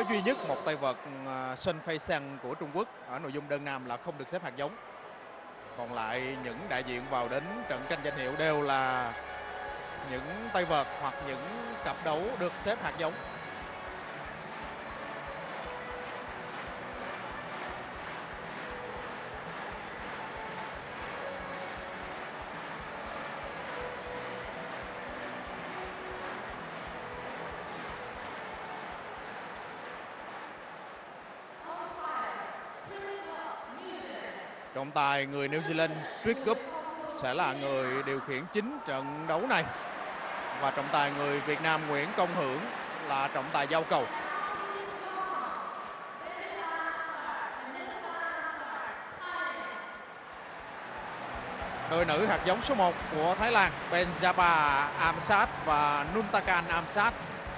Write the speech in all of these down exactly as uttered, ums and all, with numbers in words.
có duy nhất một tay vợt Shen Feishan của Trung Quốc ở nội dung đơn nam là không được xếp hạt giống. Còn lại những đại diện vào đến trận tranh danh hiệu đều là những tay vợt hoặc những cặp đấu được xếp hạt giống. Trọng tài người New Zealand Trick Gup sẽ là người điều khiển chính trận đấu này. Và trọng tài người Việt Nam Nguyễn Công Hưởng là trọng tài giao cầu. Đôi nữ hạt giống số một của Thái Lan Benjaba Amsat và Nuntakan Amsat.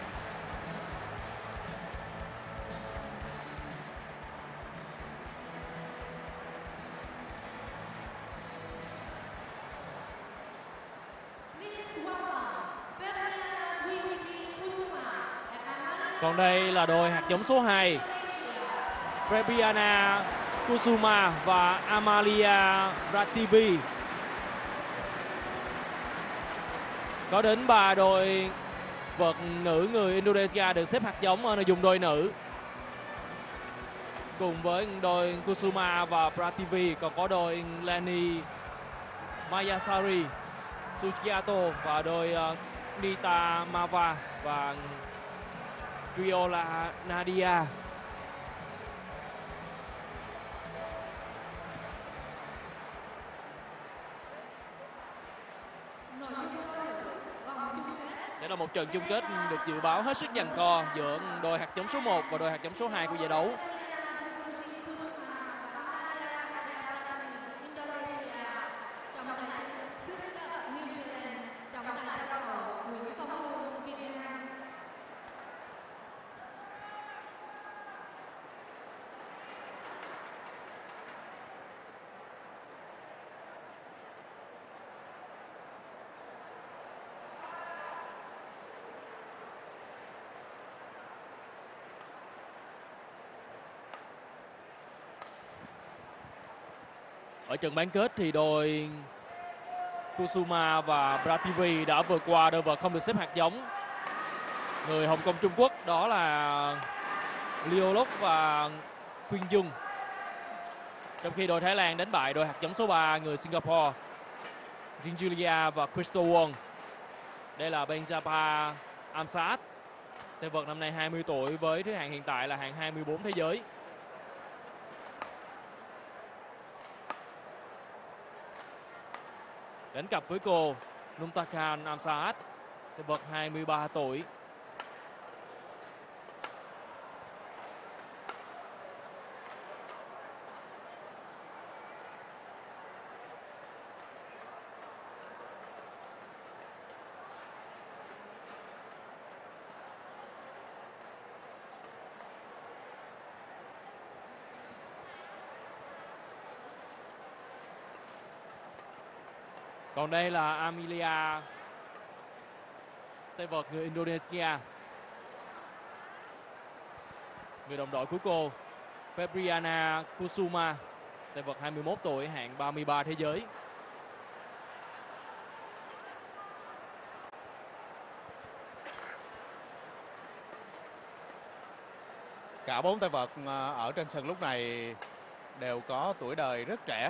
Còn đây là đôi hạt giống số hai Febriana Kusuma và Amalia Rativi. Có đến ba đôi vợt nữ người Indonesia được xếp hạt giống ở nội dung đôi nữ. Cùng với đôi Kusuma và Prativi còn có đôi Leni Mayasari Suchiato và đôi uh, Nita Mava và Triola Nadia. Sẽ là một trận chung kết được dự báo hết sức giằng co giữa đôi hạt giống số một và đôi hạt giống số hai của giải đấu. Ở trận bán kết thì đôi Kusuma và Prativi đã vượt qua đôi vợt không được xếp hạt giống người Hồng Kông Trung Quốc, đó là Liu Lok và Quyên Dung. Trong khi đội Thái Lan đánh bại đôi hạt giống số ba người Singapore Jin Julia và Crystal Wong. Đây là Benjaba Amsat, tay vợt năm nay hai mươi tuổi với thứ hạng hiện tại là hạng hai mươi bốn thế giới. Đánh cặp với cô Nuntakan Amsat, tay vợt hai mươi ba tuổi. Còn đây là Amelia, tay vợt người Indonesia. Người đồng đội của cô Febriana Kusuma, tay vợt hai mươi mốt tuổi, hạng ba mươi ba thế giới. Cả bốn tay vợt ở trên sân lúc này đều có tuổi đời rất trẻ.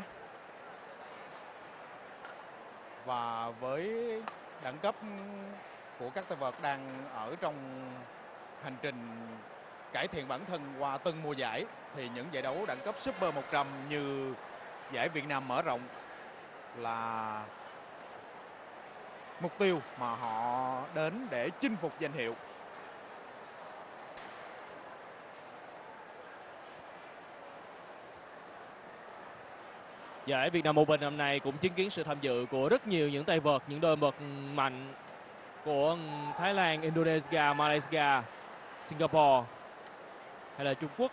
Và với đẳng cấp của các tay vợt đang ở trong hành trình cải thiện bản thân qua từng mùa giải thì những giải đấu đẳng cấp Super một trăm như giải Việt Nam mở rộng là mục tiêu mà họ đến để chinh phục danh hiệu. Giải Việt Nam Open năm nay cũng chứng kiến sự tham dự của rất nhiều những tay vợt, những đôi vợt mạnh của Thái Lan, Indonesia, Malaysia, Singapore hay là Trung Quốc.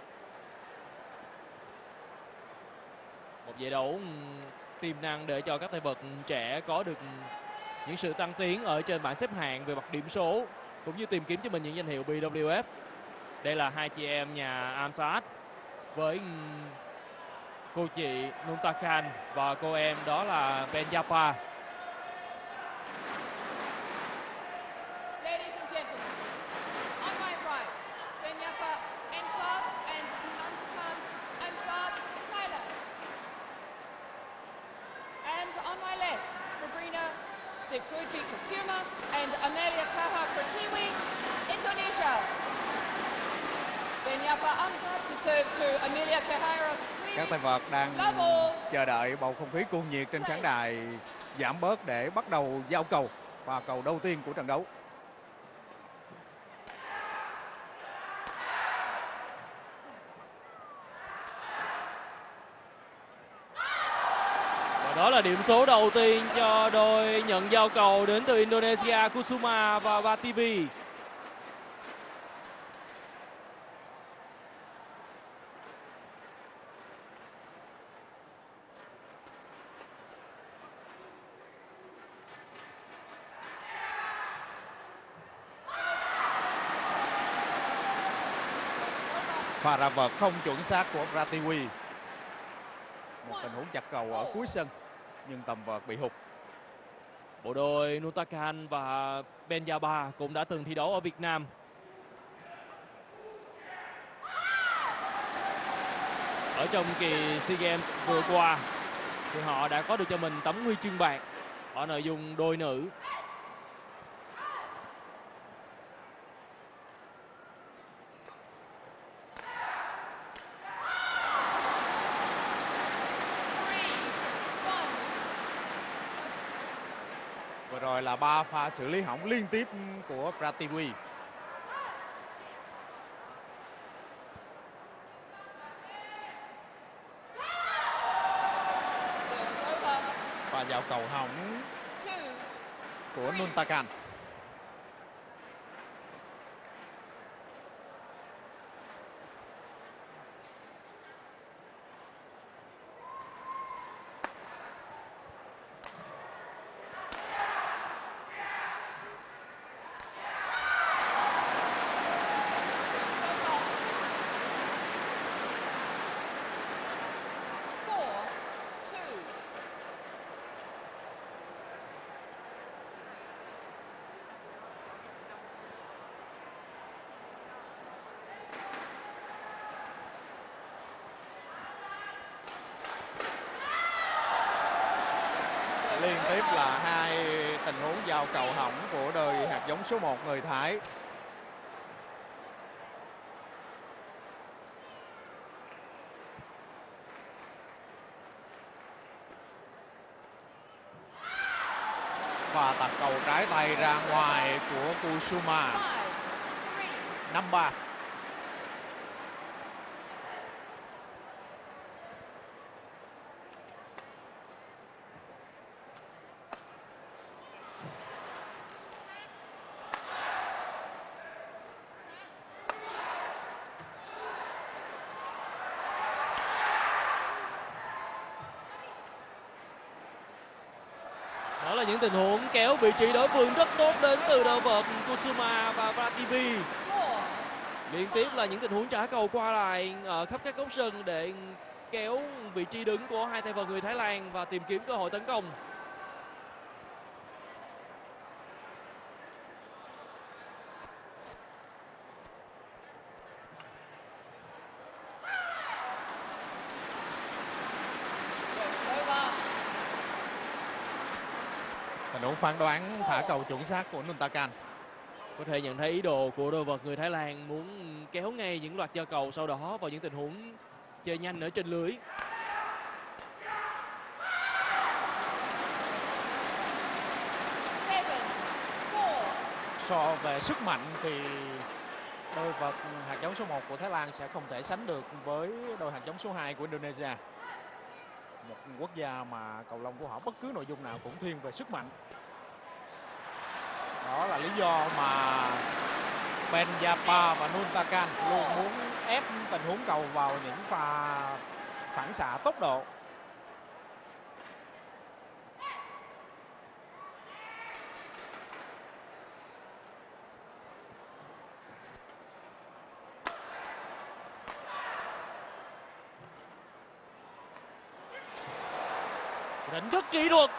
Một giải đấu tiềm năng để cho các tay vợt trẻ có được những sự tăng tiến ở trên bảng xếp hạng về mặt điểm số cũng như tìm kiếm cho mình những danh hiệu B W F. Đây là hai chị em nhà Amsat với cô chị Nuntakan và cô em đó là Benyapa. Ladies and gentlemen, on my right, Benyapa Amsat and Nuntakan Amsat, Thailand. And on my left, Sabrina Depuji Kusuma and Amelia Kaha Pertiwi, Indonesia. Benyapa Amsat to serve to Amelia Kahara Các Pertiwi. tay vợt đang chờ đợi bầu không khí cuồng nhiệt trên khán đài giảm bớt để bắt đầu giao cầu, pha cầu đầu tiên của trận đấu. Và đó là điểm số đầu tiên cho đôi nhận giao cầu đến từ Indonesia, Kusuma và Prativi. Pha ra vợt không chuẩn xác của Prativi. Một tình huống chặt cầu ở cuối sân nhưng tầm vợt bị hụt. Bộ đôi Nuntakan và Benyapa cũng đã từng thi đấu ở Việt Nam. Ở trong kỳ SEA Games vừa qua thì họ đã có được cho mình tấm huy chương bạc ở nội dung đôi nữ. Vừa rồi là ba pha xử lý hỏng liên tiếp của Prativi. Và giao cầu hỏng của Nuntakan. Liên tiếp là hai tình huống giao cầu hỏng của đôi hạt giống số một người Thái. Và tạt cầu trái tay ra ngoài của Kusuma. năm ba. Đó là những tình huống kéo vị trí đối phương rất tốt đến từ đôi vợt Kusuma và Prativi. Liên tiếp là những tình huống trả cầu qua lại ở khắp các góc sân để kéo vị trí đứng của hai tay vợt người Thái Lan và tìm kiếm cơ hội tấn công. Tình huống phán đoán thả cầu chuẩn xác của Nuntakan. Có thể nhận thấy ý đồ của đôi vợt người Thái Lan muốn kéo ngay những loạt giao cầu sau đó vào những tình huống chơi nhanh ở trên lưới. So về sức mạnh thì đôi vợt hạt giống số một của Thái Lan sẽ không thể sánh được với đôi hạt giống số hai của Indonesia. Một quốc gia mà cầu lông của họ bất cứ nội dung nào cũng thiên về sức mạnh. Đó là lý do mà Benyapa và Nuntakan luôn muốn ép tình huống cầu vào những pha phản xạ tốc độ. Đánh rất kỹ thuật.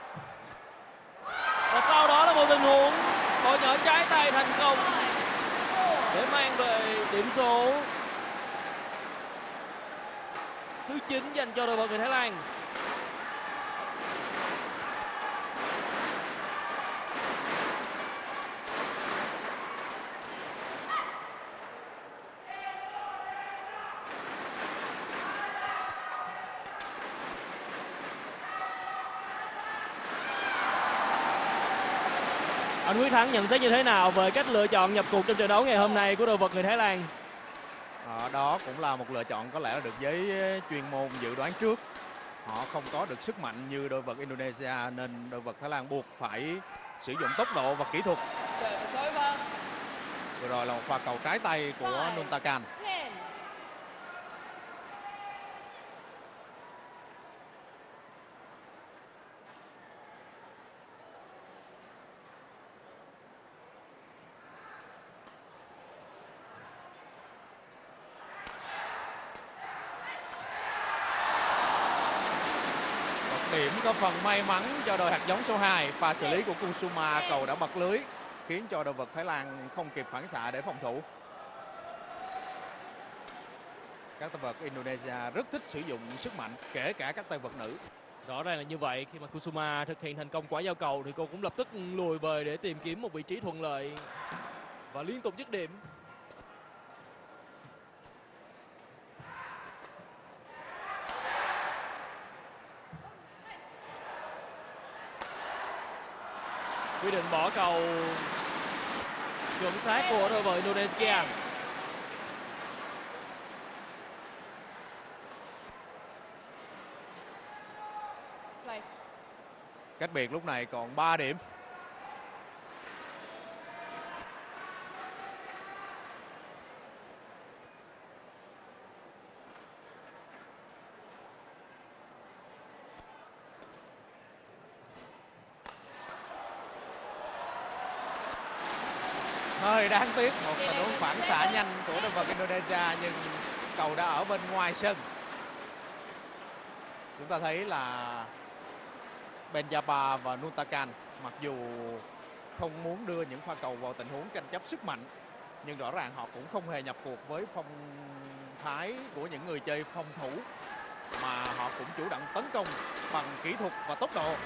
Và sau đó là một tình huống bỏ nhỏ trái tay thành công để mang về điểm số thứ chín dành cho đội bóng người Thái Lan. Anh Quyết Thắng nhận xét như thế nào về cách lựa chọn nhập cuộc trong trận đấu ngày hôm nay của đội vật người Thái Lan? À, đó cũng là một lựa chọn có lẽ là được giới chuyên môn dự đoán trước. Họ không có được sức mạnh như đội vật Indonesia nên đội vật Thái Lan buộc phải sử dụng tốc độ và kỹ thuật. Service over. Vừa rồi là một pha cầu trái tay của Five, Nuntakan. ten. Điểm có phần may mắn cho đội hạt giống số hai. Pha xử lý của Kusuma, cầu đã bật lưới khiến cho đội vật Thái Lan không kịp phản xạ để phòng thủ. Các tay vợt Indonesia rất thích sử dụng sức mạnh, kể cả các tay vợt nữ. Rõ ràng là như vậy, khi mà Kusuma thực hiện thành công quả giao cầu thì cô cũng lập tức lùi về để tìm kiếm một vị trí thuận lợi và liên tục dứt điểm. Quyết định bỏ cầu chuẩn xác của đội vợt Indonesia. Play. Cách biệt lúc này còn ba điểm. Hơi đáng tiếc, một tình huống phản xạ nhanh của đội vật Indonesia nhưng cầu đã ở bên ngoài sân. Chúng ta thấy là Benjaba và Nuntakan mặc dù không muốn đưa những pha cầu vào tình huống tranh chấp sức mạnh nhưng rõ ràng họ cũng không hề nhập cuộc với phong thái của những người chơi phòng thủ mà họ cũng chủ động tấn công bằng kỹ thuật và tốc độ.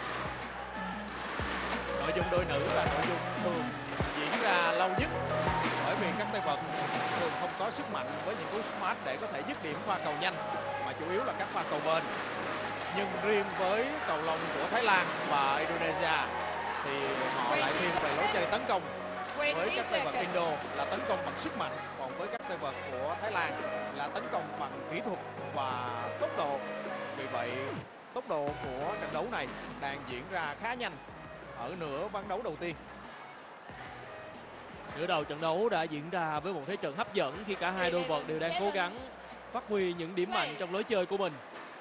Nội dung đôi nữ là nội dung thường diễn ra lâu nhất bởi vì các tay vợt thường không có sức mạnh với những cú smash để có thể dứt điểm pha cầu nhanh mà chủ yếu là các pha cầu bền. Nhưng riêng với cầu lông của Thái Lan và Indonesia thì họ lại thiên về lối chơi tấn công. Với các tay vợt Indo là tấn công bằng sức mạnh, còn với các tay vợt của Thái Lan là tấn công bằng kỹ thuật và tốc độ. Vì vậy tốc độ của trận đấu này đang diễn ra khá nhanh ở nửa ván đấu đầu tiên. Nửa đầu trận đấu đã diễn ra với một thế trận hấp dẫn khi cả hai đôi vợt đều đang cố gắng phát huy những điểm mạnh trong lối chơi của mình.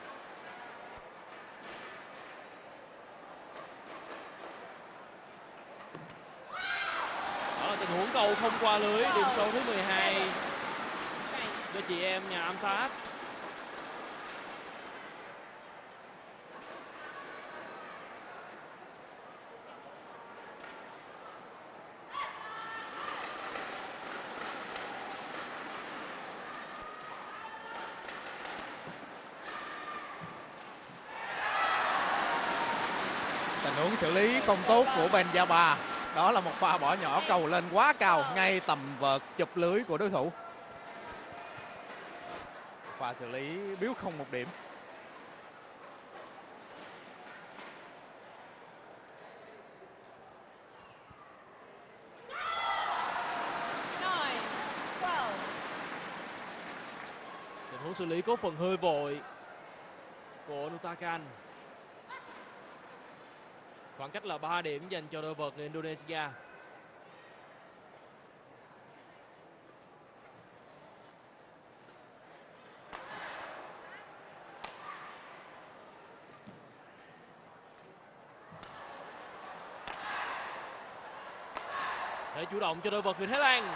Đó là tình huống cầu không qua lưới, điểm số thứ mười hai cho chị em nhà ám sát. Tình huống xử lý không tốt của Benjaba. Đó là một pha bỏ nhỏ cầu lên quá cao ngay tầm vợt chụp lưới của đối thủ. Pha xử lý biếu không một điểm. Nine, twelve. Tình huống xử lý có phần hơi vội của Nuntakan. Khoảng cách là ba điểm dành cho đội vợt người Indonesia. Để chủ động cho đội vợt người Thái Lan.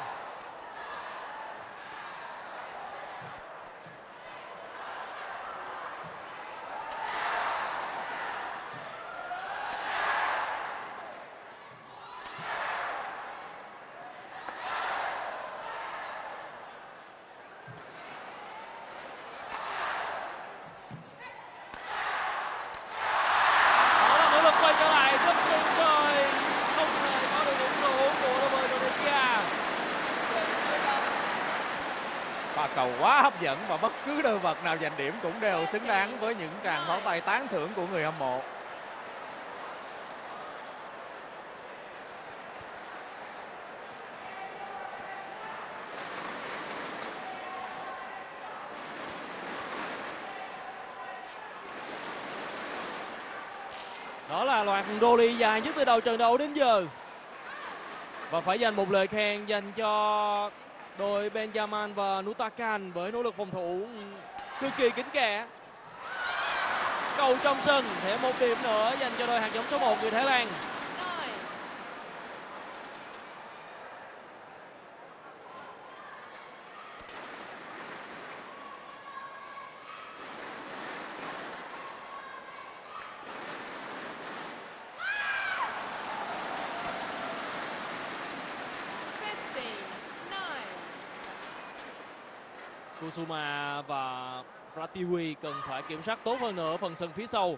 quay trở lại rất tuyệt vời, không hề có được điểm số của đội bóng Indonesia. Pha cầu quá hấp dẫn và bất cứ đôi vật nào giành điểm cũng đều xứng đáng với những tràng pháo tay tán thưởng của người hâm mộ. Đó là loạt dolly dài nhất từ đầu trận đấu đến giờ. Và phải dành một lời khen dành cho đội Benjamin và Nutakan với nỗ lực phòng thủ cực kỳ kín kẽ. Cầu trong sân, thêm một điểm nữa dành cho đội hạt giống số một người Thái Lan. Kusuma và Pratiwi cần phải kiểm soát tốt hơn nữa phần sân phía sau.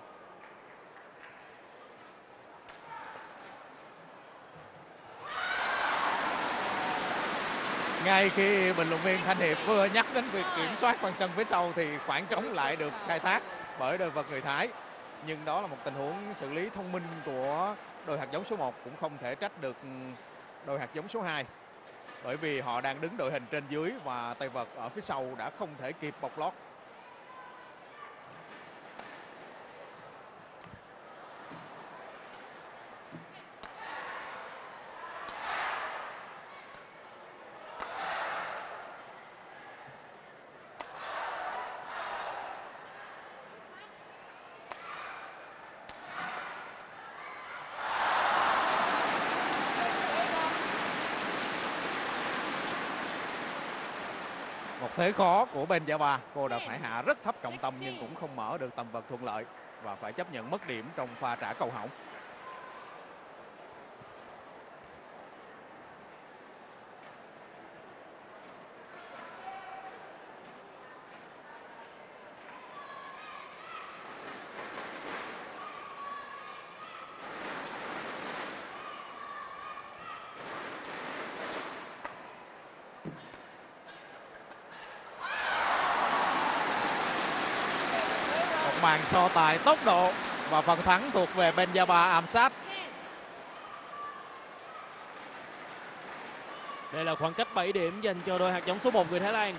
Ngay khi bình luận viên Thanh Hiệp vừa nhắc đến việc kiểm soát phần sân phía sau thì khoảng trống lại được khai thác bởi đội vật người Thái. Nhưng đó là một tình huống xử lý thông minh của đội hạt giống số một, cũng không thể trách được đội hạt giống số hai. Bởi vì họ đang đứng đội hình trên dưới và tay vợt ở phía sau đã không thể kịp bọc lót. Một thế khó của bên Java, cô đã phải hạ rất thấp trọng tâm nhưng cũng không mở được tầm vật thuận lợi và phải chấp nhận mất điểm trong pha trả cầu hỏng. Màn so tài tốc độ và phần thắng thuộc về bên Java Amsat. Đây là khoảng cách bảy điểm dành cho đội hạt giống số một người Thái Lan.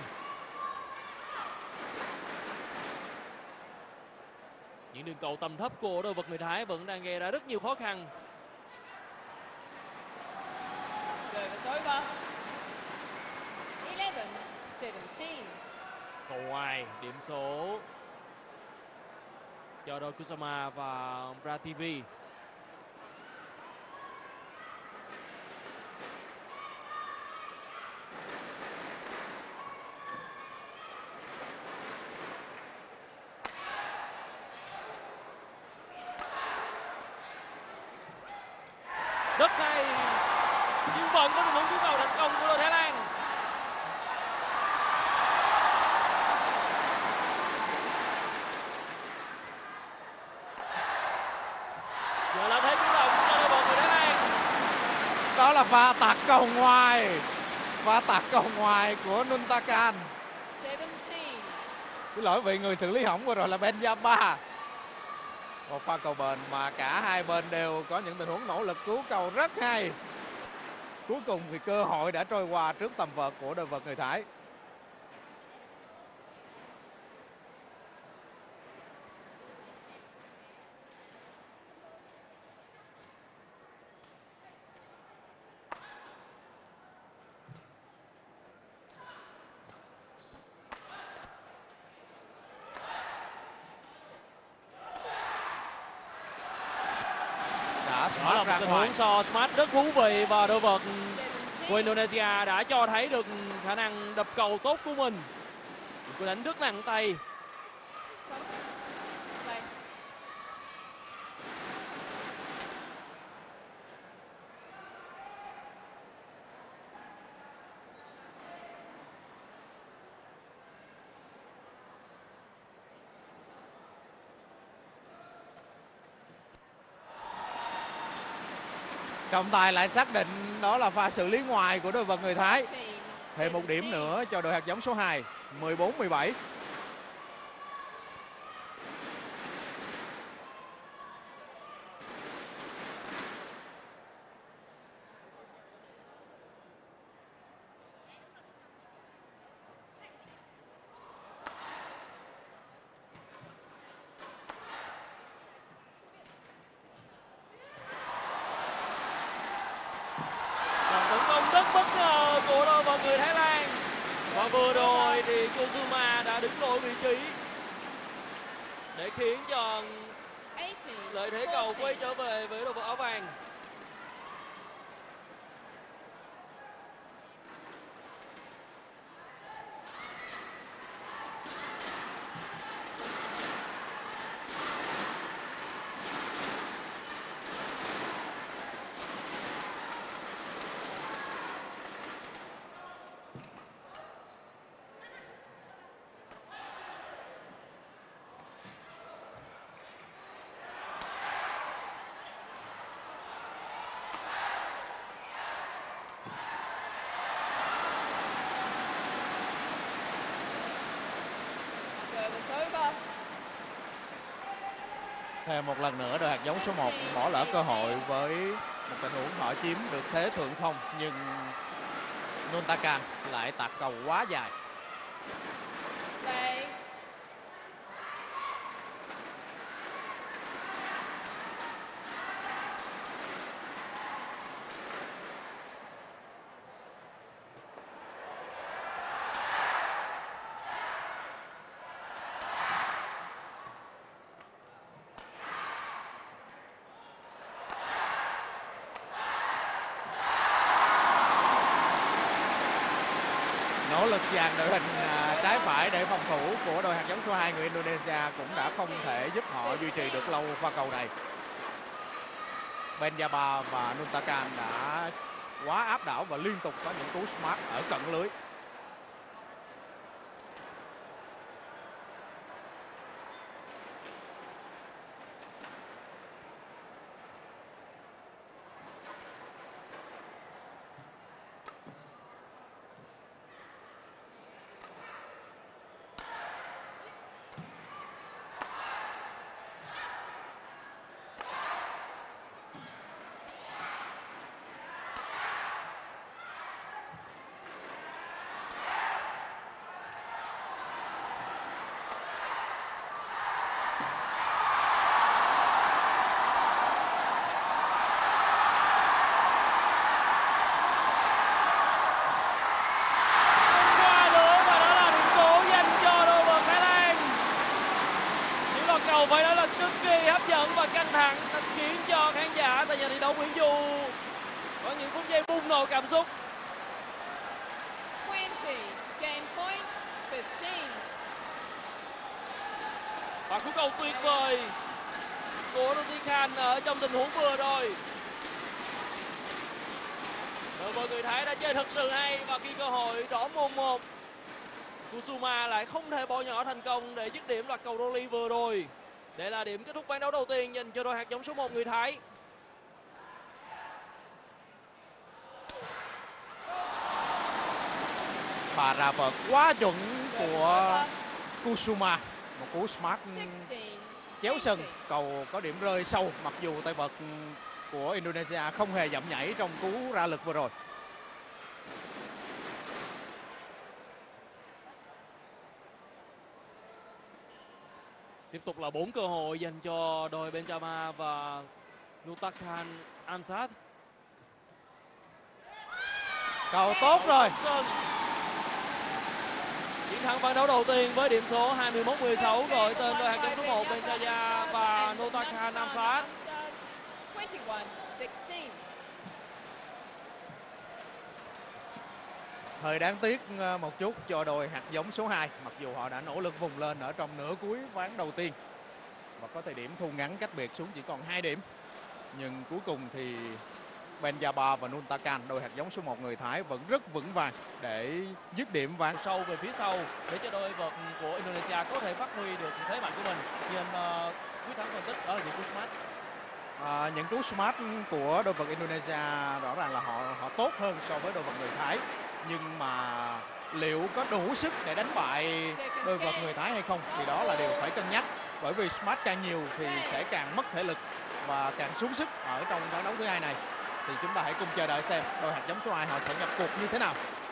Những đường cầu tầm thấp của đội vật người Thái vẫn đang gây ra rất nhiều khó khăn. Service over. eleven seventeen. Cầu ngoài, điểm số cho đội Kusama và Prativi. Rất hay, nhưng vẫn có tình huống cứu cầu thành công của đội Thái Lan. Giờ là thế chủ động cho đội bóng người Thái Lan. Đó là pha tạt cầu ngoài, pha tạt cầu ngoài của Nuntakan. seventeen. Cái lỗi vị người xử lý hỏng vừa rồi là Ben Java. Một pha cầu bền mà cả hai bên đều có những tình huống nỗ lực cứu cầu rất hay. Cuối cùng thì cơ hội đã trôi qua trước tầm vợt của đội vật người Thái. Đã Đó là smart một ra tình ngoài. huống so smart rất thú vị và đội vật của Indonesia đã cho thấy được khả năng đập cầu tốt của mình. Một cú đánh rất nặng tay. Play. Trọng tài lại xác định đó là pha xử lý ngoài của đội vật người Thái. Team Thêm một điểm seventeen. nữa cho đội hạt giống số hai, mười bốn mười bảy. Đòn tấn công rất bất ngờ của đội bóng người Thái Lan. Và vừa rồi thì Kusuma đã đứng đổi vị trí để khiến cho eighteen. lợi thế cầu quay fourteen. trở về với đội bóng áo vàng. Service over. Thêm một lần nữa đội hạt giống số một bỏ lỡ cơ hội với một tình huống họ chiếm được thế thượng phong, nhưng Nuntakan lại tạt cầu quá dài. Play. Nỗ lực dàn đội hình à, trái phải để phòng thủ của đội hạt giống số hai người Indonesia cũng đã không thể giúp họ duy trì được lâu pha cầu này. Benjaba và Nuntakan đã quá áp đảo và liên tục có những cú smart ở cận lưới. Qua lưới và đó là điểm số dành cho đội bóng Thái Lan. Những loạt cầu phải nói là cực kỳ hấp dẫn và căng thẳng, đã khiến cho khán giả tại nhà thi đấu Nguyễn Du có những phút giây bùng nổ cảm xúc. twenty. Game point. fifteen. Và cú cầu tuyệt vời của Nuntakan ở trong tình huống vừa rồi. Đội bóng người Thái đã chơi thật sự hay và khi cơ hội rõ mồn một, Kusuma lại không thể bỏ nhỏ thành công để dứt điểm loạt cầu volley vừa rồi. Đây là điểm kết thúc ván đấu đầu tiên dành cho đội hạt giống số một người Thái. Pha ra vợt quá chuẩn Service của over. Kusuma, một cú smart sixteen. chéo sân, eighteen. cầu có điểm rơi sâu mặc dù tay vợt của Indonesia không hề dậm nhảy trong cú ra lực vừa rồi. Tiếp tục là bốn cơ hội dành cho đội Benjama và Nuntakan Amsat. Cầu tốt rồi. Sơn chiến thắng ván đấu đầu tiên với điểm số hai mươi mốt mười sáu, gọi tên đội hạt giống số một Benjaya và Nuntakan Amsat. twenty-one sixteen. Hơi đáng tiếc ờ, một chút cho đội hạt giống số hai, mặc dù họ đã nỗ lực vùng lên ở trong nửa cuối ván đầu tiên và có thời điểm thu ngắn cách biệt xuống chỉ còn hai điểm. Nhưng cuối cùng thì Benjaba và Nuntakan, đội hạt giống số một người Thái vẫn rất vững vàng để dứt điểm ván. Sâu về phía sau để cho đôi vợt của Indonesia có thể phát huy được thế mạnh của mình. Như anh uh, quyết thắng phân tích đó là những cú smart. À, những cú smart của đôi vật Indonesia rõ ràng là họ họ tốt hơn so với đôi vật người Thái, nhưng mà liệu có đủ sức để đánh bại đôi vật người Thái hay không thì đó là điều phải cân nhắc, bởi vì smart càng nhiều thì sẽ càng mất thể lực và càng xuống sức ở trong ván đấu thứ hai này. Thì chúng ta hãy cùng chờ đợi xem đôi hạt giống số hai họ sẽ nhập cuộc như thế nào.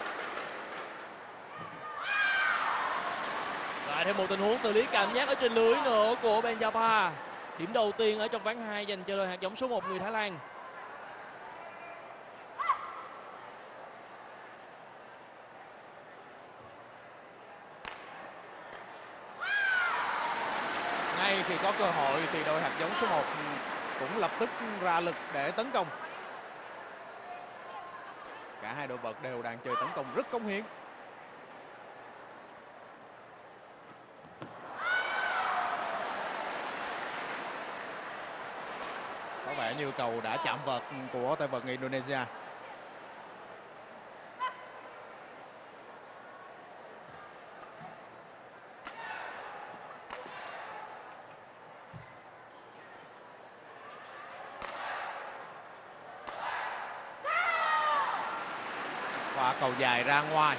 Lại thêm một tình huống xử lý cảm giác ở trên lưới nữa của Benjapa. Điểm đầu tiên ở trong ván hai dành cho đôi hạt giống số một người Thái Lan. Ngay khi có cơ hội thì đôi hạt giống số một cũng lập tức ra lực để tấn công. Cả hai đội vật đều đang chơi tấn công rất cống hiến. Có vẻ như cầu đã chạm vợt của tay vợt người Indonesia. Và cầu dài ra ngoài.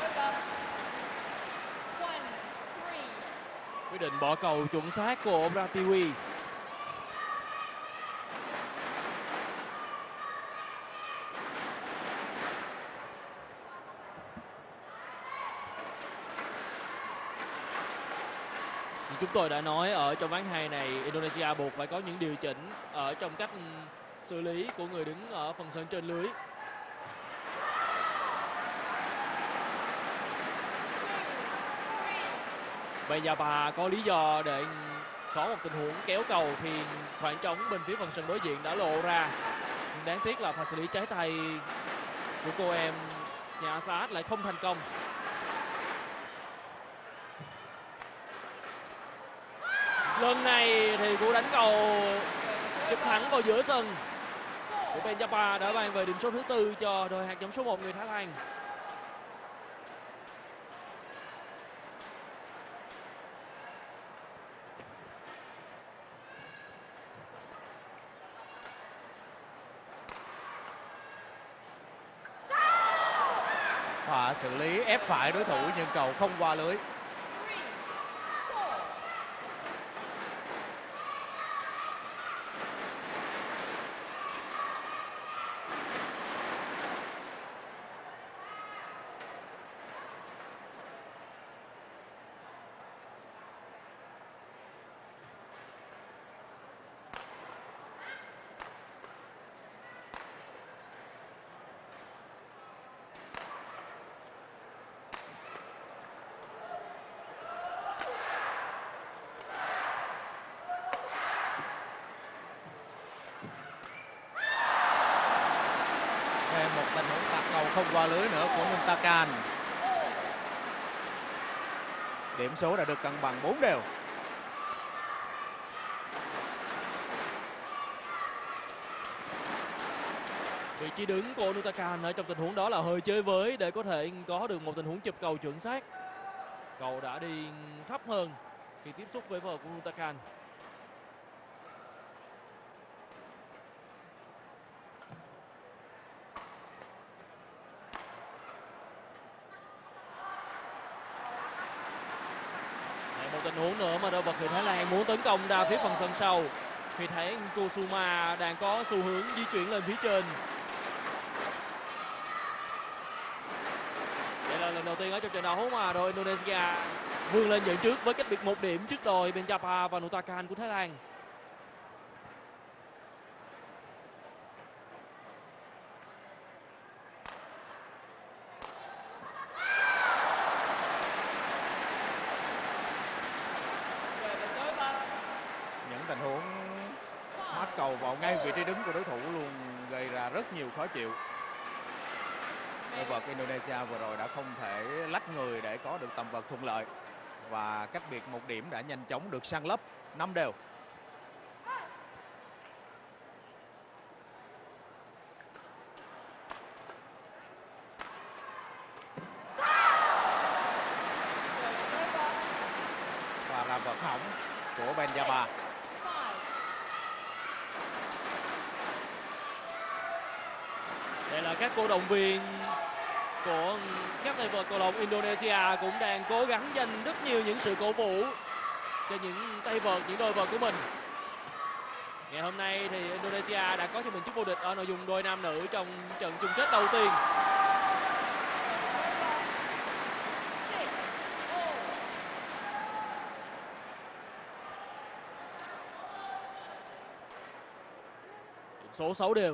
Quyết định bỏ cầu chuẩn xác của Pratiwi. Chúng tôi đã nói ở trong ván hai này Indonesia buộc phải có những điều chỉnh ở trong cách xử lý của người đứng ở phần sân trên lưới. Benjapa có lý do để có một tình huống kéo cầu thì khoảng trống bên phía phần sân đối diện đã lộ ra. Nhưng đáng tiếc là pha xử lý trái tay của cô em nhà Asad lại không thành công. Lần này thì cú đánh cầu chụp thẳng vào giữa sân của Benjapa đã mang về điểm số thứ tư cho đôi hạt giống số một người Thái Lan. Và xử lý ép phải đối thủ nhưng cầu không qua lưới. Một tình huống tạt cầu không qua lưới nữa của Nuntakan. Điểm số đã được cân bằng bốn đều. Vị trí đứng của Nuntakan ở trong tình huống đó là hơi chơi với để có thể có được một tình huống chụp cầu chuẩn xác. Cầu đã đi thấp hơn khi tiếp xúc với vợt của Nuntakan. Một tình huống nữa mà đôi vật người Thái Lan muốn tấn công ra phía phần sân sau khi thấy Kusuma đang có xu hướng di chuyển lên phía trên. Đây là lần đầu tiên ở trong trận đấu mà đội Indonesia vươn lên dẫn trước với cách biệt một điểm trước đội Benjapa và Nuntakan của Thái Lan. Tình huống smart cầu vào ngay vị trí đứng của đối thủ luôn gây ra rất nhiều khó chịu. Đôi vật Indonesia vừa rồi đã không thể lách người để có được tầm vật thuận lợi. Và cách biệt một điểm đã nhanh chóng được san lấp, năm đều. Và ra vật hỏng của Benjapa. Vậy là các cổ động viên của các tay vợt cầu lông Indonesia cũng đang cố gắng dành rất nhiều những sự cổ vũ cho những tay vợt, những đôi vợt của mình. Ngày hôm nay thì Indonesia đã có cho mình chức vô địch ở nội dung đôi nam nữ trong trận chung kết đầu tiên. Điểm số sáu đều.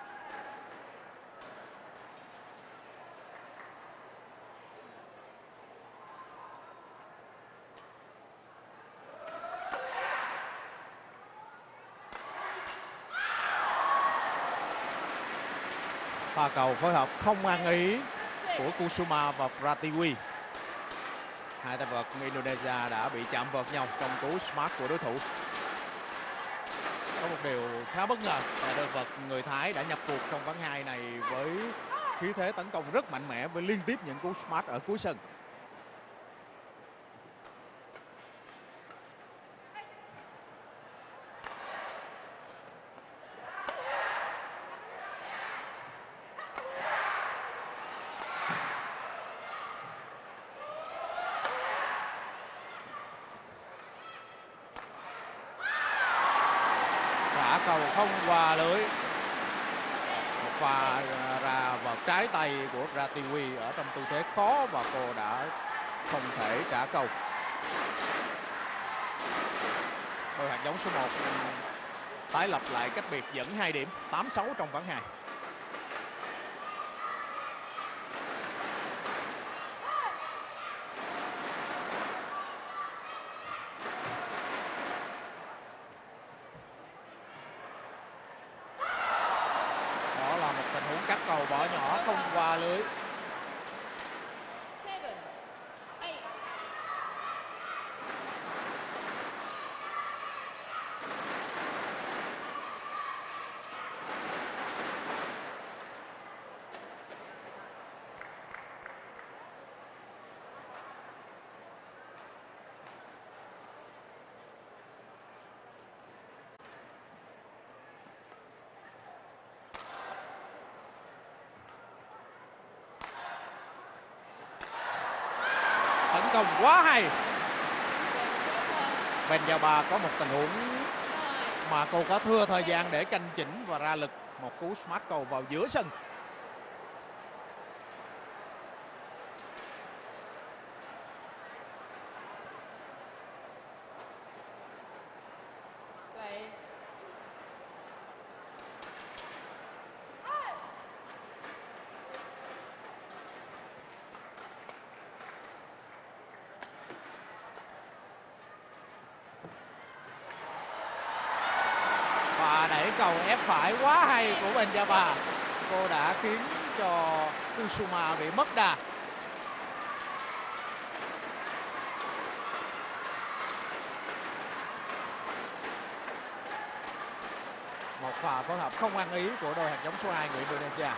Pha cầu phối hợp không ăn ý của Kusuma và Pratiwi. Hai tay vợt Indonesia đã bị chạm vợt nhau trong cú smart của đối thủ. Có một điều khá bất ngờ là đôi vợt người Thái đã nhập cuộc trong ván hai này với khí thế tấn công rất mạnh mẽ với liên tiếp những cú smart ở cuối sân. Cầu không qua lưới. Một pha ra vào trái tay của Pratiwi ở trong tư thế khó và cô đã không thể trả cầu. Đôi hạt giống số một tái lập lại cách biệt dẫn hai điểm, tám sáu trong ván hai. Cắt cầu bỏ nhỏ không qua lưới. Tấn công quá hay. Benjaba có một tình huống mà cô có thưa thời gian để canh chỉnh và ra lực. Một cú smart cầu vào giữa sân. Và đẩy cầu ép phải quá hay của Benjaba. Cô đã khiến cho Kusuma bị mất đà. Một pha phối hợp không ăn ý của đôi hạt giống số hai người Indonesia.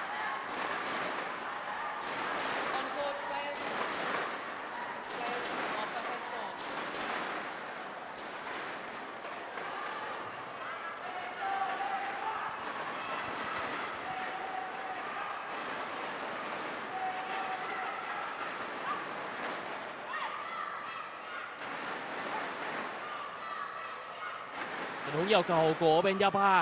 Tình huống giao cầu của Benjaba.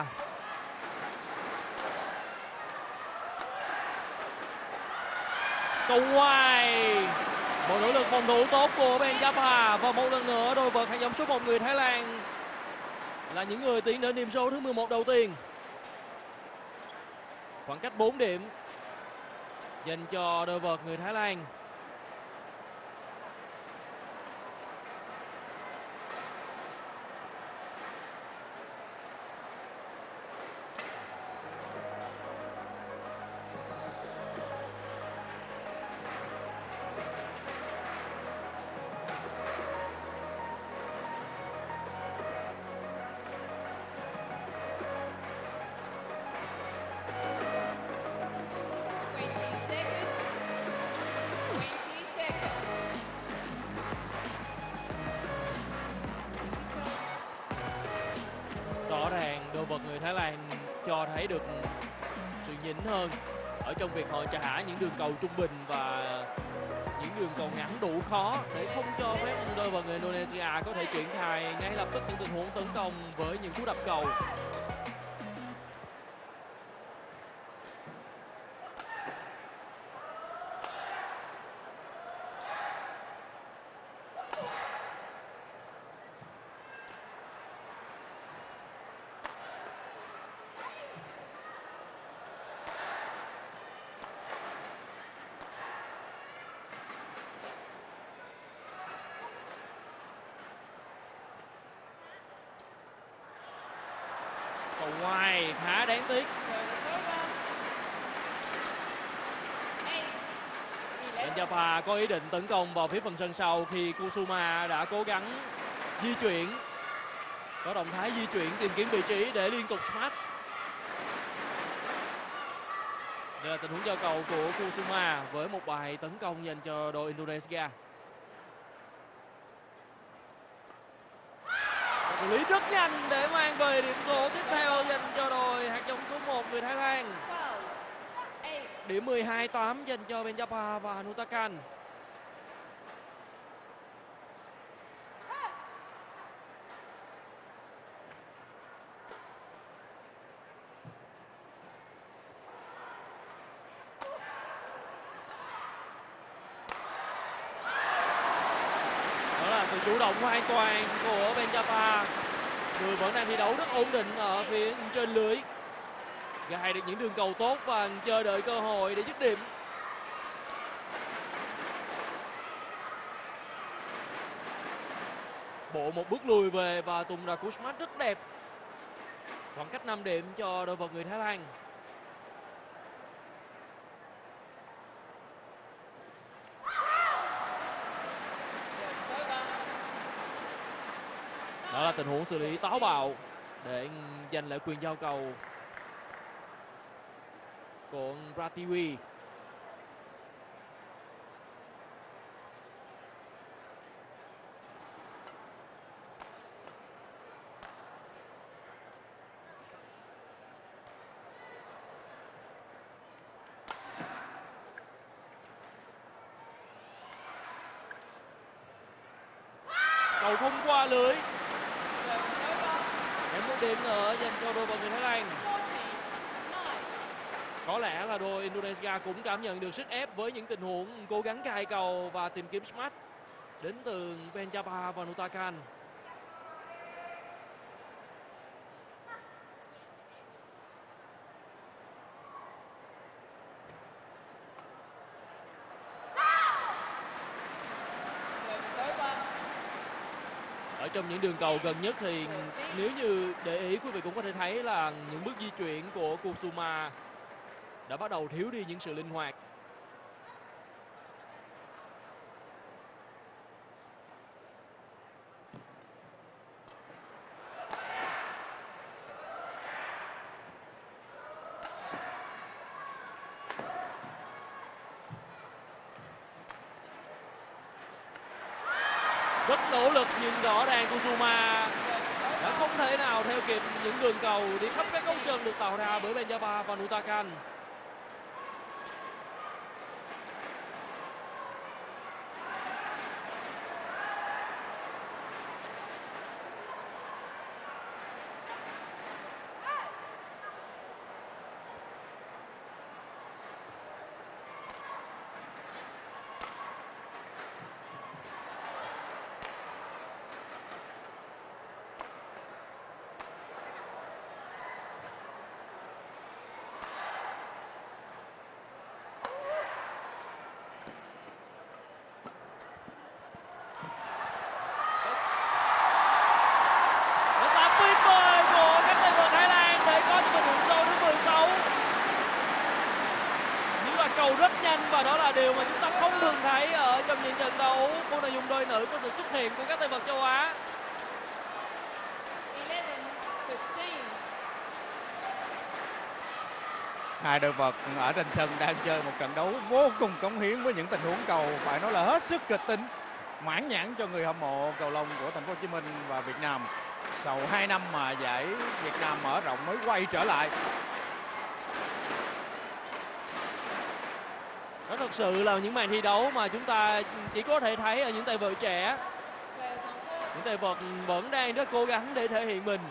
Cầu ngoài. Một nỗ lực phòng thủ tốt của Benjaba. Và một lần nữa đôi vợt hạt giống số một người Thái Lan là những người tiến đến điểm số thứ mười một đầu tiên. Khoảng cách bốn điểm dành cho đôi vợt người Thái Lan. Rõ ràng đôi vợt người Thái Lan cho thấy được sự nhỉnh hơn ở trong việc họ trả những đường cầu trung bình và những đường cầu ngắn đủ khó để không cho phép đôi vật người Indonesia có thể triển khai ngay lập tức những tình huống tấn công với những cú đập cầu. Cầu ngoài khá đáng tiếc. Ben Chapa có ý định tấn công vào phía phần sân sau khi Kusuma đã cố gắng di chuyển, có động thái di chuyển tìm kiếm vị trí để liên tục smash. Đây là tình huống giao cầu của Kusuma với một bài tấn công dành cho đội Indonesia. Xử lý rất nhanh để mang về điểm số tiếp theo dành cho đội hạt giống số một người Thái Lan. Điểm mười hai tám dành cho Ben Chapa và Nutakan. Đó là sự chủ động hoàn toàn của Ben Chapa, người vẫn đang thi đấu rất ổn định ở phía trên lưới, gài được những đường cầu tốt và chờ đợi cơ hội để dứt điểm. Bộ một bước lùi về và tung ra cú smash rất đẹp, khoảng cách năm điểm cho đội vật người Thái Lan. Đó là tình huống xử lý táo bạo để giành lại quyền giao cầu của Pratiwi. Cầu không qua lưới. Điểm một điểm nữa dành cho đội vận người Thái Lan. Có lẽ là đội Indonesia cũng cảm nhận được sức ép với những tình huống cố gắng cài cầu và tìm kiếm smash đến từ Ben Chapa và Nutakan. Ở trong những đường cầu gần nhất thì nếu như để ý, quý vị cũng có thể thấy là những bước di chuyển của Kusuma đã bắt đầu thiếu đi những sự linh hoạt. Rất nỗ lực nhưng rõ ràng Kusuma đã không thể nào theo kịp những đường cầu đi khắp các góc sân được tạo ra bởi Ben Chapa và Nutakan. Rất nhanh và đó là điều mà chúng ta không thường thấy ở trong những trận đấu môn thể dục đôi nữ có sự xuất hiện của các tay vợt châu Á. Hai đội vật ở trên sân đang chơi một trận đấu vô cùng cống hiến với những tình huống cầu phải nói là hết sức kịch tính, mãn nhãn cho người hâm mộ cầu lông của thành phố Hồ Chí Minh và Việt Nam. Sau hai năm mà giải Việt Nam mở rộng mới quay trở lại. Đó thực sự là những màn thi đấu mà chúng ta chỉ có thể thấy ở những tay vợt trẻ, Players on court. những tay vợt vẫn đang rất cố gắng để thể hiện mình.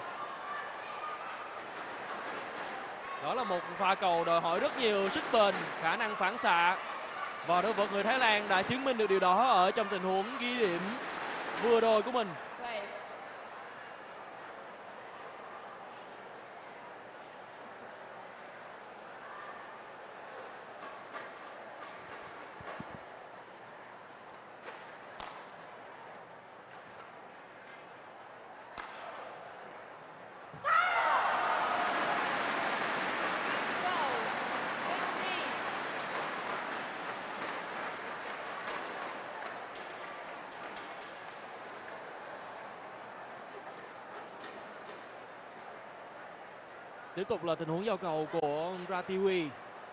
Đó là một pha cầu đòi hỏi rất nhiều sức bền, khả năng phản xạ. Và đôi vợt người Thái Lan đã chứng minh được điều đó ở trong tình huống ghi điểm vừa rồi của mình. Play. twelve. fifteen. Tiếp tục là tình huống giao cầu của Ratiwi.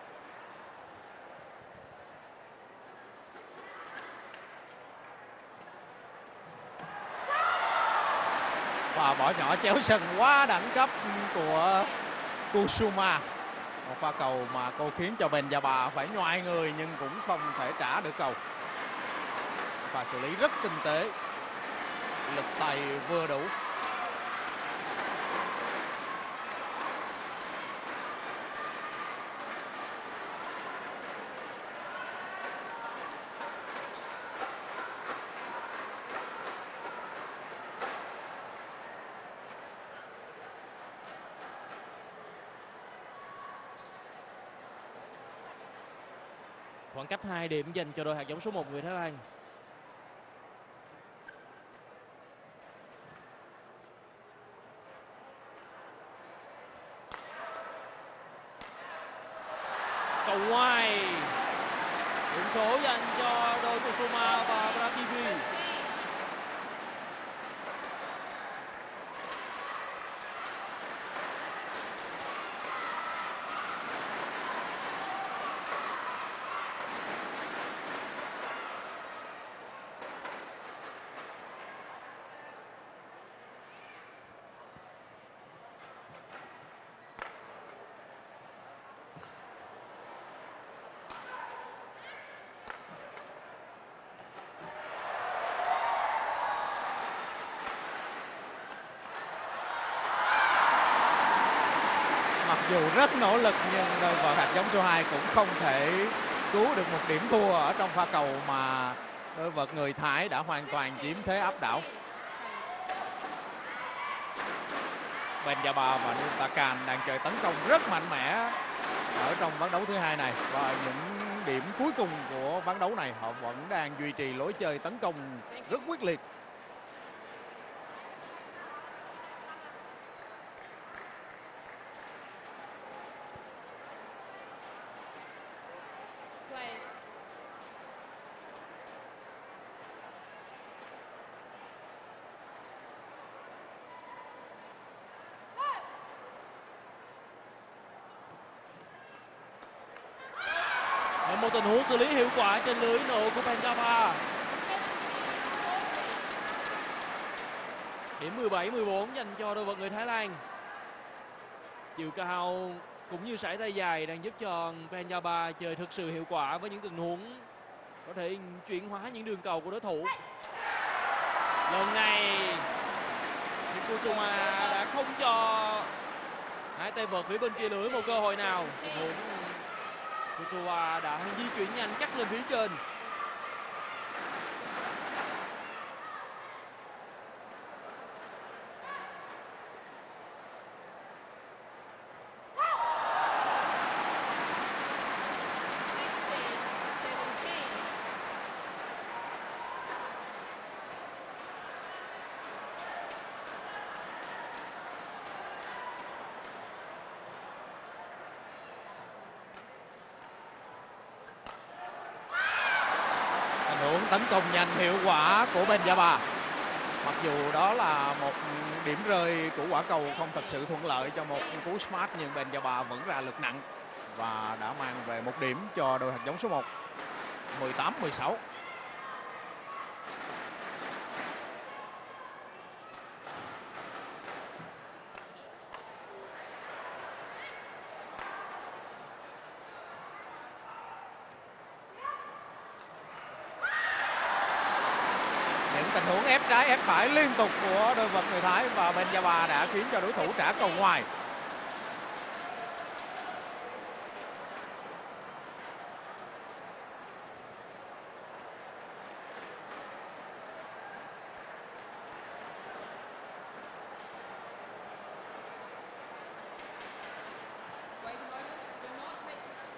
Và bỏ nhỏ chéo sân quá đẳng cấp của Kusuma. Một pha cầu mà cô khiến cho Benyaba phải nhoài người nhưng cũng không thể trả được cầu. Và xử lý rất tinh tế, lực tay vừa đủ. Khoảng cách hai điểm dành cho đội hạt giống số một người Thái Lan. Cầu ngoài. Điểm số dành cho đội Kusuma và Ratiwi. fifteen. Mặc dù rất nỗ lực nhưng đội vợt hạt giống số hai cũng không thể cứu được một điểm thua ở trong pha cầu mà đôi vợt người Thái đã hoàn toàn chiếm thế áp đảo. Benyaba và Nuntakan đang chơi tấn công rất mạnh mẽ ở trong ván đấu thứ hai này, và những điểm cuối cùng của ván đấu này họ vẫn đang duy trì lối chơi tấn công rất quyết liệt. Play. Ở một tình huống xử lý hiệu quả trên lưới nổ của Benyaba. Điểm mười bảy mười bốn dành cho đôi vợt người Thái Lan. Chiều cao cũng như sải tay dài đang giúp cho Benyaba chơi thực sự hiệu quả với những tình huống có thể chuyển hóa những đường cầu của đối thủ. Lần này Kusuma đã không cho hai tay vợt phía bên kia lưới một cơ hội nào. Tình huống Kusuma đã di chuyển nhanh cắt lên phía trên. sixteen. seventeen. Tình huống tấn công nhanh hiệu quả của Benyaba. Mặc dù đó là một điểm rơi của quả cầu không thật sự thuận lợi cho một cú smart, nhưng Benyaba vẫn ra lực nặng và đã mang về một điểm cho đội hạt giống số một. mười tám mười sáu. tình huống ép trái ép phải liên tục của đôi vật người Thái và Ben Yaba đã khiến cho đối thủ trả cầu ngoài. Wait a moment. Do not take.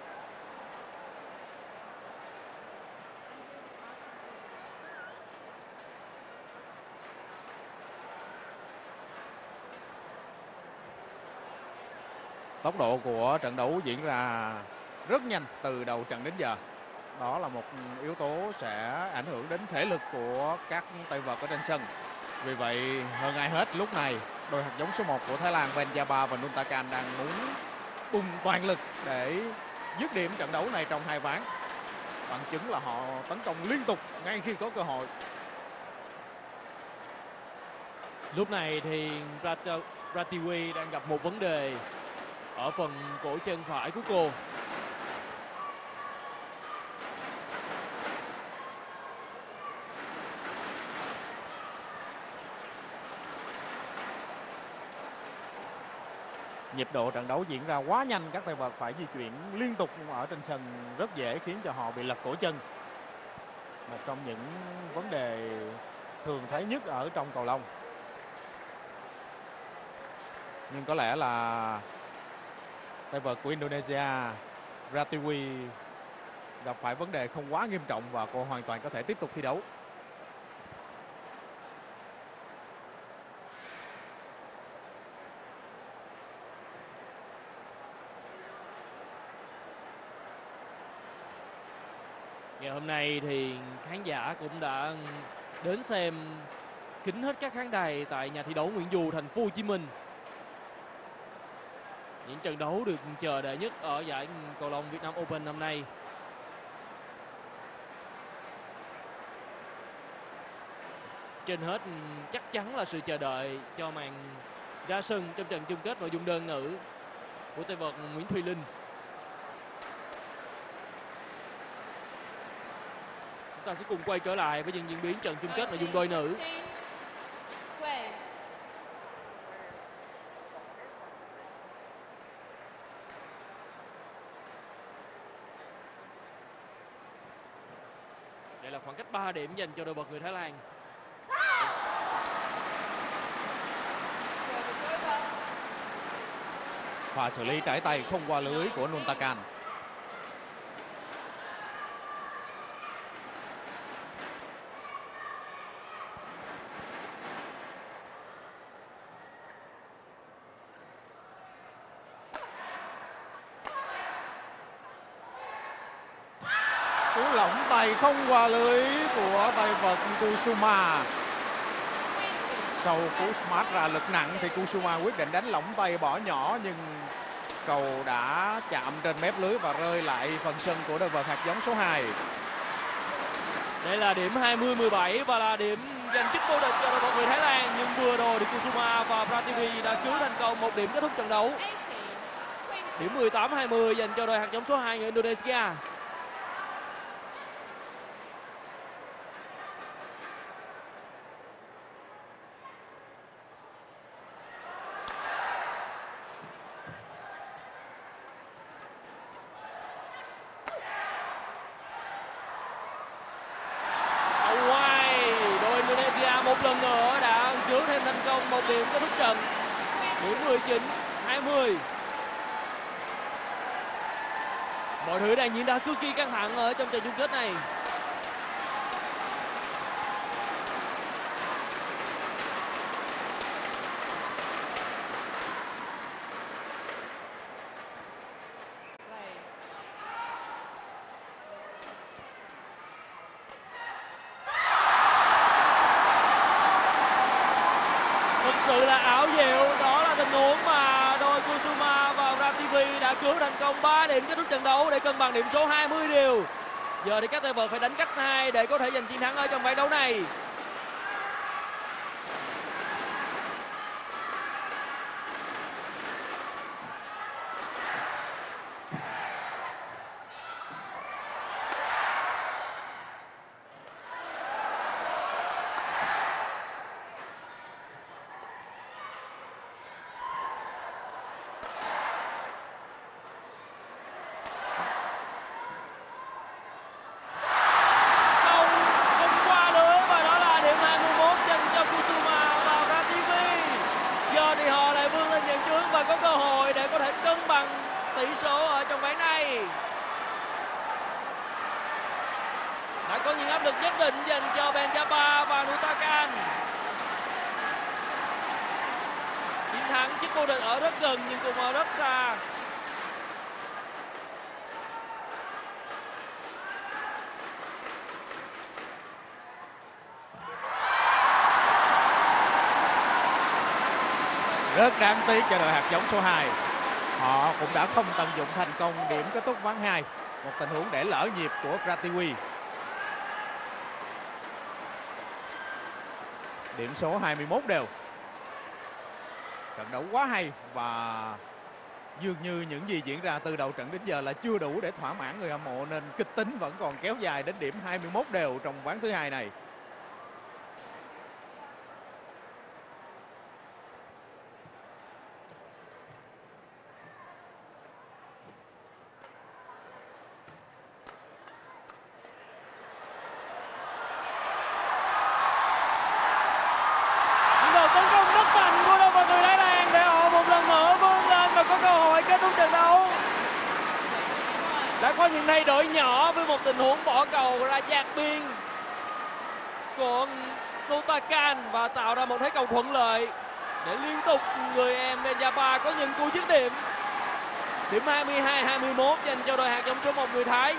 Tốc độ của trận đấu diễn ra rất nhanh từ đầu trận đến giờ. Đó là một yếu tố sẽ ảnh hưởng đến thể lực của các tay vợt ở trên sân. Vì vậy hơn ai hết lúc này đôi hạt giống số một của Thái Lan Ben Yaba và Nuntakan đang muốn bùng toàn lực để dứt điểm trận đấu này trong hai ván. Bằng chứng là họ tấn công liên tục ngay khi có cơ hội. Lúc này thì Prat- Prativi đang gặp một vấn đề ở phần cổ chân phải của cô. Nhịp độ trận đấu diễn ra quá nhanh, các tay vợt phải di chuyển liên tục ở trên sân rất dễ khiến cho họ bị lật cổ chân. Một trong những vấn đề thường thấy nhất ở trong cầu lông. Nhưng có lẽ là tay vợt của Indonesia Pratiwi gặp phải vấn đề không quá nghiêm trọng và cô hoàn toàn có thể tiếp tục thi đấu. Ngày hôm nay thì khán giả cũng đã đến xem kín hết các khán đài tại nhà thi đấu Nguyễn Du, thành phố Hồ Chí Minh. Những trận đấu được chờ đợi nhất ở giải cầu lông Việt Nam Open năm nay. Trên hết chắc chắn là sự chờ đợi cho màn ra sân trong trận chung kết nội dung đơn nữ của tay vợt Nguyễn Thùy Linh. Chúng ta sẽ cùng quay trở lại với những diễn biến trận chung kết nội dung đôi nữ. Play. Đây là khoảng cách ba điểm dành cho đôi vợt người Thái Lan. Service over. Pha xử lý trái tay không qua lưới của Nuntakan. Cú lỏng tay không qua lưới của tay vợt Kusuma. Sau cú smart ra lực nặng thì Kusuma quyết định đánh lỏng tay bỏ nhỏ, nhưng cầu đã chạm trên mép lưới và rơi lại phần sân của đôi vợt hạt giống số hai. Đây là điểm hai mươi mười bảy và là điểm giành chức vô địch cho đội bóng người Thái Lan, nhưng vừa rồi thì Kusuma và Prativi đã cứu thành công một điểm kết thúc trận đấu. Điểm mười tám hai mươi dành cho đội hạt giống số hai người Indonesia. Một lần nữa đã cứu thêm thành công một điểm kết thúc trận. Điểm mười chín hai mươi. Mọi thứ đang diễn ra cực kỳ căng thẳng ở trong trận chung kết này. Sự là ảo diệu, đó là tình huống mà đôi Kusuma và Prativi đã cứu thành công ba điểm kết thúc trận đấu để cân bằng điểm số hai mươi đều. Giờ thì các tay vợt phải đánh cách hai để có thể giành chiến thắng ở trong ván đấu này. lực nhất định dành cho Peña-Ba và Nutacan. Chiến thắng chức vô địch ở rất gần nhưng cũng ở rất xa. Rất đáng tiếc cho đội hạt giống số hai. Họ cũng đã không tận dụng thành công điểm kết thúc ván hai. Một tình huống để lỡ nhịp của Prativi. Điểm số hai mươi mốt đều. Trận đấu quá hay và dường như những gì diễn ra từ đầu trận đến giờ là chưa đủ để thỏa mãn người hâm mộ, nên kịch tính vẫn còn kéo dài đến điểm hai mươi mốt đều trong ván thứ hai này. Đã có những thay đổi nhỏ với một tình huống bỏ cầu ra dạt biên của Nutacan và tạo ra một thế cầu thuận lợi để liên tục người em Peña-Ba có những cú dứt điểm. Điểm hai mươi hai hai mươi mốt dành cho đội hạt giống số một người Thái.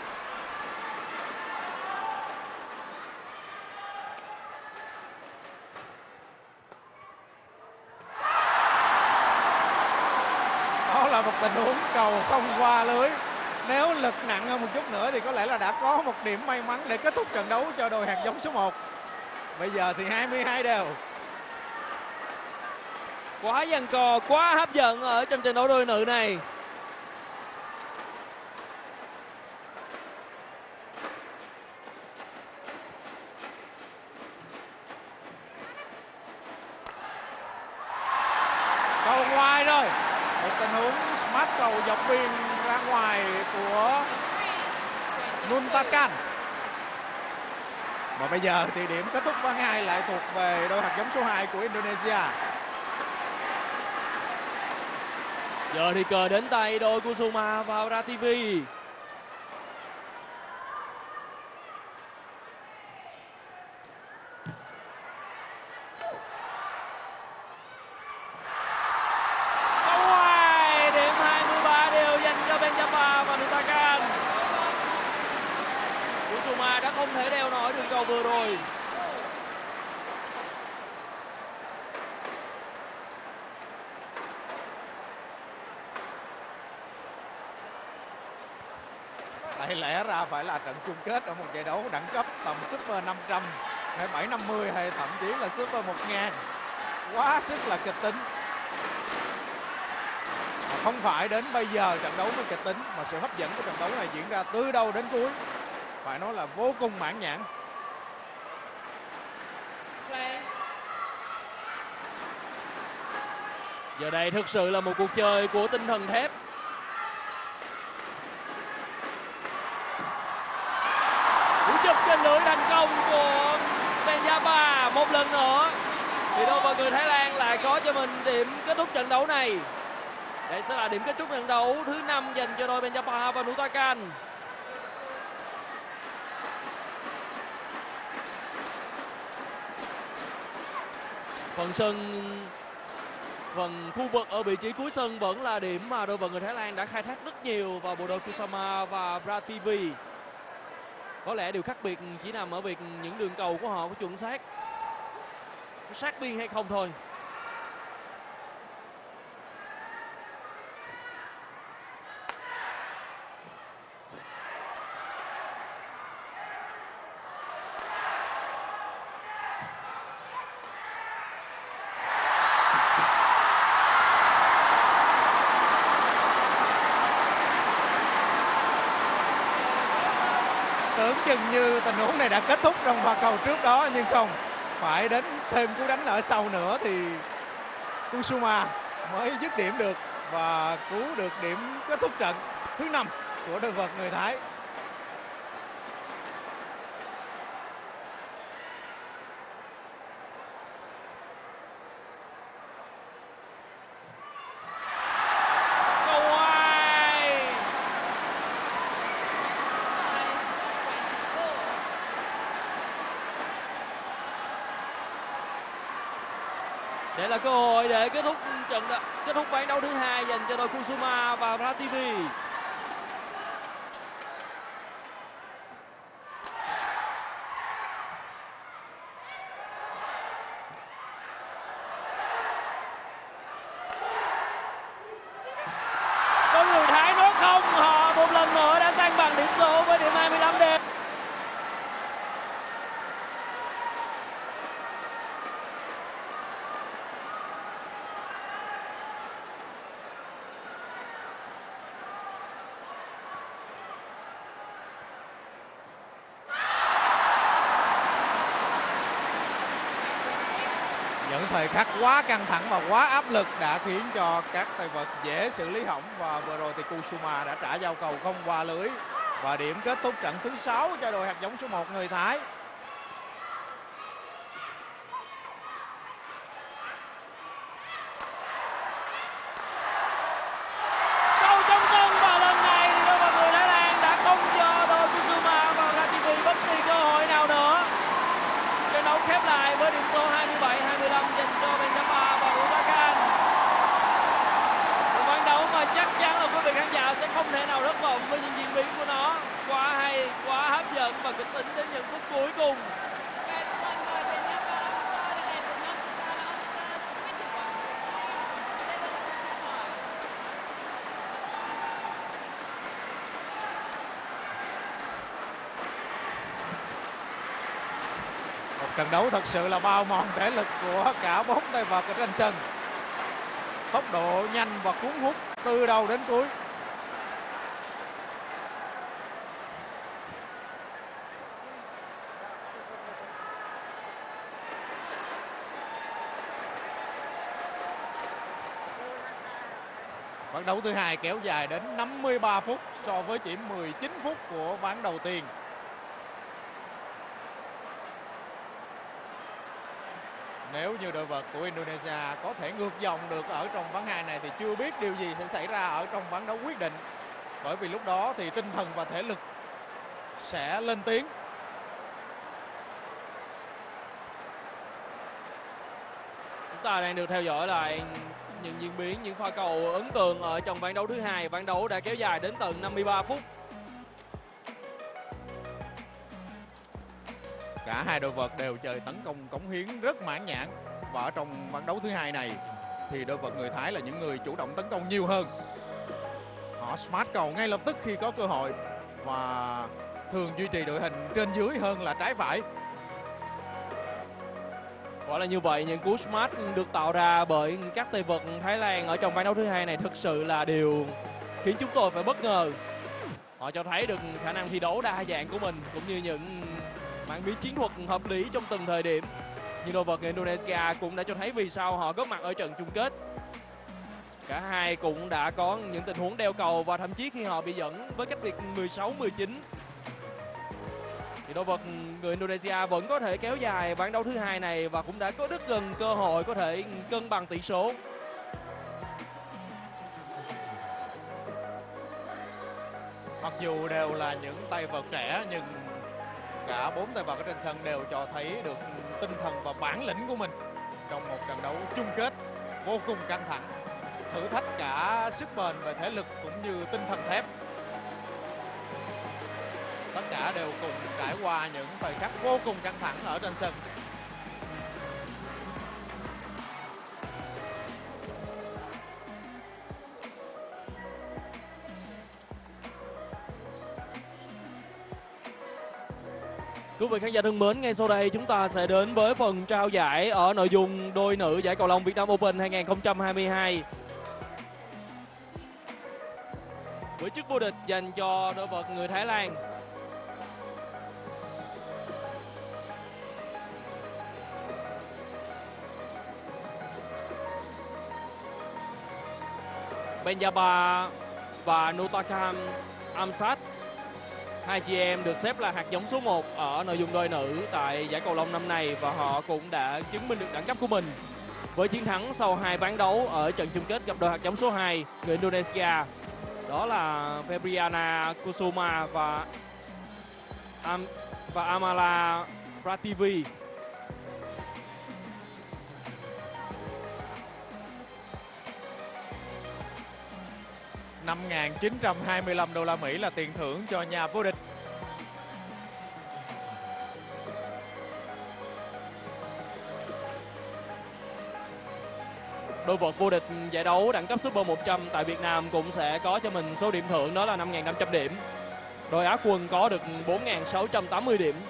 Đó là một tình huống cầu không qua lưới. Nếu lực nặng hơn một chút nữa thì có lẽ là đã có một điểm may mắn để kết thúc trận đấu cho đội hạt giống số một. Bây giờ thì hai mươi hai đều. Quá giằng cò, quá hấp dẫn ở trong trận đấu đôi nữ này. Cầu ngoài rồi. Một tình huống smart cầu dọc biên ra ngoài của Nutacan. Và bây giờ thì điểm kết thúc ván hai lại thuộc về đôi hạt giống số hai của Indonesia. Giờ thì cờ đến tay đôi Kusuma và Prativi. Kusuma đã không thể đeo nổi đường cầu vừa rồi. Đây lẽ ra phải là trận chung kết ở một giải đấu đẳng cấp tầm Super năm trăm hay bảy năm mươi hay thậm chí là Super một nghìn. Quá sức là kịch tính. Mà không phải đến bây giờ trận đấu mới kịch tính, mà sự hấp dẫn của trận đấu này diễn ra từ đầu đến cuối. Phải nói là vô cùng mãn nhãn. Giờ đây thực sự là một cuộc chơi của tinh thần thép. Cú chụp trên lưới thành công của Peña-Ba một lần nữa. Thì đôi vào người Thái Lan lại có cho mình điểm kết thúc trận đấu này. Đây sẽ là điểm kết thúc trận đấu thứ năm dành cho đôi Peña-Ba và Nutacan. Phần sân, phần khu vực ở vị trí cuối sân vẫn là điểm mà đôi vận người Thái Lan đã khai thác rất nhiều vào bộ đôi Kusuma và Prativi. Có lẽ điều khác biệt chỉ nằm ở việc những đường cầu của họ có chuẩn xác, có sát biên hay không thôi. Tưởng chừng như tình huống này đã kết thúc trong pha cầu trước đó, nhưng không, phải đến thêm cú đánh ở sau nữa thì Kusuma mới dứt điểm được và cứu được điểm kết thúc trận thứ năm của đôi vợt người Thái. Để là cơ hội để kết thúc trận đ... kết thúc ván đấu thứ hai dành cho đội Kusuma và Prativi. Có người Thái nói không, họ một lần nữa đã sang bằng điểm số với điểm hai mươi lăm đều. Những thời khắc quá căng thẳng và quá áp lực đã khiến cho các tay vợt dễ xử lý hỏng, và vừa rồi thì Kusuma đã trả giao cầu không qua lưới và điểm kết thúc trận thứ sáu cho đội hạt giống số một người Thái. Cầu trong sân, và lần này thì đôi người Thái Lan đã không cho đội Kusuma và Prativi bất kỳ cơ hội nào nữa. Trận đấu khép lại với điểm số hai mươi bảy hai mươi lăm dành cho Benjama và Durakan. Một ván đấu mà chắc chắn là quý vị khán giả sẽ không thể nào thất vọng với những diễn biến của nó. Quá hay, quá hấp dẫn và kịch tính đến những phút cuối cùng. Match won by Benjama Amstad and Nantakana Amstad, twenty-one sixteen, seven twenty-five. Một trận đấu thật sự là bao mòn thể lực của cả bốn tay vợt ở trên sân. Tốc độ nhanh và cuốn hút từ đầu đến cuối. Ván đấu thứ hai kéo dài đến năm mươi ba phút so với chỉ mười chín phút của ván đầu tiên. Nếu như đội vợt của Indonesia có thể ngược dòng được ở trong ván hai này thì chưa biết điều gì sẽ xảy ra ở trong ván đấu quyết định. Bởi vì lúc đó thì tinh thần và thể lực sẽ lên tiếng. Chúng ta đang được theo dõi lại những diễn biến, những pha cầu ấn tượng ở trong ván đấu thứ hai. Ván đấu đã kéo dài đến tận năm mươi ba phút. Cả hai đội vợt đều chơi tấn công cống hiến rất mãn nhãn. Và ở trong ván đấu thứ hai này thì đội vợt người Thái là những người chủ động tấn công nhiều hơn. Họ smart cầu ngay lập tức khi có cơ hội và thường duy trì đội hình trên dưới hơn là trái phải. Quả là như vậy, những cú smart được tạo ra bởi các tay vợt Thái Lan ở trong ván đấu thứ hai này thực sự là điều khiến chúng tôi phải bất ngờ. Họ cho thấy được khả năng thi đấu đa dạng của mình cũng như những mảng biến chiến thuật hợp lý trong từng thời điểm. Nhưng đội vợt Indonesia cũng đã cho thấy vì sao họ góp mặt ở trận chung kết. Cả hai cũng đã có những tình huống đeo cầu và thậm chí khi họ bị dẫn với cách biệt mười sáu mười chín thì đội vợt người Indonesia vẫn có thể kéo dài ván đấu thứ hai này và cũng đã có rất gần cơ hội có thể cân bằng tỷ số. Mặc dù đều là những tay vợt trẻ nhưng cả bốn tay vợt ở trên sân đều cho thấy được tinh thần và bản lĩnh của mình trong một trận đấu chung kết vô cùng căng thẳng, thử thách cả sức bền về thể lực cũng như tinh thần thép. Tất cả đều cùng trải qua những thời khắc vô cùng căng thẳng ở trên sân. Quý vị khán giả thân mến, ngay sau đây chúng ta sẽ đến với phần trao giải ở nội dung đôi nữ giải cầu lông Việt Nam Open hai nghìn không trăm hai mươi hai. Với chức vô địch dành cho đội vợt người Thái Lan. Benjama và Nutakan Amstad, hai chị em được xếp là hạt giống số một ở nội dung đôi nữ tại giải cầu lông năm nay và họ cũng đã chứng minh được đẳng cấp của mình với chiến thắng sau hai ván đấu ở trận chung kết gặp đội hạt giống số hai người Indonesia. Đó là Febriana Kusuma và Am và Amala Prativi. năm nghìn chín trăm hai mươi lăm đô la Mỹ là tiền thưởng cho nhà vô địch. Đôi vợt vô địch giải đấu đẳng cấp Super một trăm tại Việt Nam cũng sẽ có cho mình số điểm thưởng, đó là năm nghìn năm trăm điểm. Đôi Á quân có được bốn nghìn sáu trăm tám mươi điểm.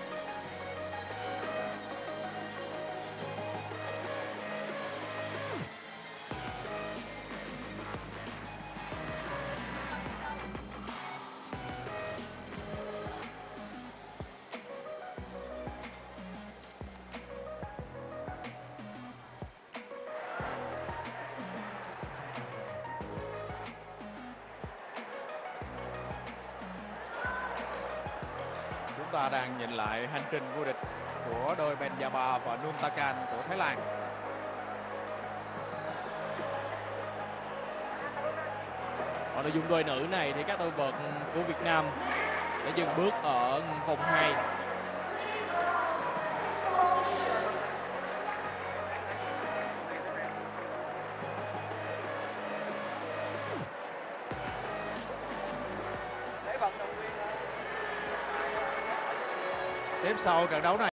Chúng ta đang nhìn lại hành trình vô địch của đôi Benyaba và Nuntakan của Thái Lan. Ở nội dung đôi nữ này thì các đôi vợt của Việt Nam đã dừng bước ở vòng hai. Tiếp sau trận đấu này